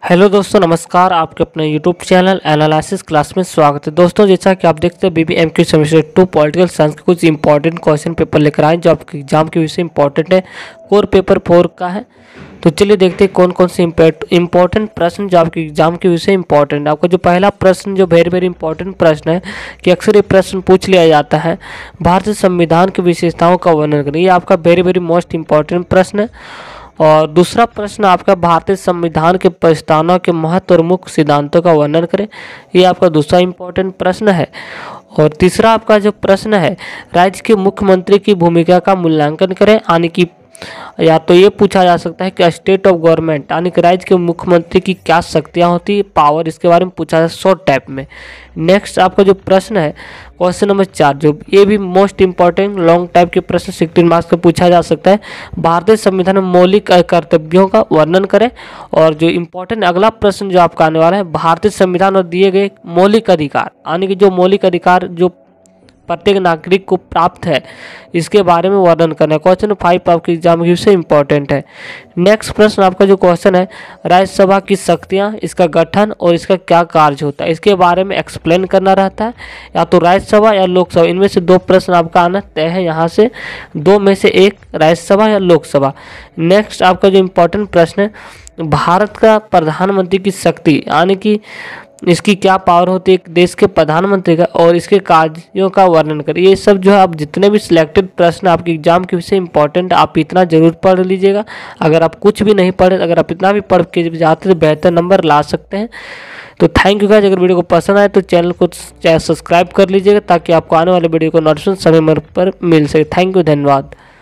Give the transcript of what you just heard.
Hello दोस्तों, नमस्कार। आपके अपने यूट्यूब चैनल एनालिसिस क्लास में स्वागत है। दोस्तों, जैसा कि आप देखते हैं BBMQ सेमेस्टर 2 पॉलिटिकल साइंस के कुछ इंपॉर्टेंट क्वेश्चन पेपर लेकर आए जो आपके एग्जाम के विषय इंपॉर्टेंट है। कोर पेपर 4 का है। तो चलिए देखते हैं कौन कौन से इंपॉर्टेंट प्रश्न जो आपके एग्जाम के विषय इंपॉर्टेंट है। आपका जो पहला प्रश्न जो वेरी इंपॉर्टेंट प्रश्न है कि अक्सर ये प्रश्न पूछ लिया जाता है, भारतीय संविधान की विशेषताओं का वर्णन करें। ये आपका वेरी मोस्ट इंपॉर्टेंट प्रश्न है। और दूसरा प्रश्न आपका भारतीय संविधान के प्रस्तावना के महत्व और मुख्य सिद्धांतों का वर्णन करें। ये आपका दूसरा इंपॉर्टेंट प्रश्न है। और तीसरा आपका जो प्रश्न है, राज्य के मुख्यमंत्री की भूमिका का मूल्यांकन करें। यानी कि या तो ये पूछा जा सकता है कि स्टेट ऑफ गवर्नमेंट यानी कि राज्य के मुख्यमंत्री की क्या शक्तियाँ होती है, पावर, इसके बारे में पूछा जाए शॉर्ट टाइप में। नेक्स्ट आपका जो प्रश्न है क्वेश्चन नंबर 4, जो ये भी मोस्ट इंपॉर्टेंट लॉन्ग टाइप के प्रश्न 16 मार्क्स का पूछा जा सकता है। भारतीय संविधान में मौलिक कर्तव्यों का वर्णन करें। और जो इंपॉर्टेंट अगला प्रश्न जो आपका आने वाला है, भारतीय संविधान और दिए गए मौलिक अधिकार यानी कि जो मौलिक अधिकार जो प्रत्येक नागरिक को प्राप्त है, इसके बारे में वर्णन करना है। क्वेश्चन 5 आपके एग्जाम के से इंपॉर्टेंट है। नेक्स्ट प्रश्न आपका जो क्वेश्चन है, राज्यसभा की शक्तियां, इसका गठन और इसका क्या कार्य होता है, इसके बारे में एक्सप्लेन करना रहता है। या तो राज्यसभा या लोकसभा, इनमें से दो प्रश्न आपका आना तय है। यहाँ से दो में से एक, राज्यसभा या लोकसभा। नेक्स्ट आपका जो इंपॉर्टेंट प्रश्न है, भारत का प्रधानमंत्री की शक्ति यानी कि इसकी क्या पावर होती है एक देश के प्रधानमंत्री का, और इसके कार्यों का वर्णन करें। ये सब जो है आप जितने भी सिलेक्टेड प्रश्न आपके एग्जाम के विषय इंपॉर्टेंट, आप इतना जरूर पढ़ लीजिएगा। अगर आप कुछ भी नहीं पढ़े, अगर आप इतना भी पढ़ के जाते तो बेहतर नंबर ला सकते हैं। तो थैंक यू गाइस। अगर वीडियो को पसंद आए तो चैनल को सब्सक्राइब कर लीजिएगा ताकि आपको आने वाले वीडियो को नोटिफिकेशन समय पर मिल सके। थैंक यू, धन्यवाद।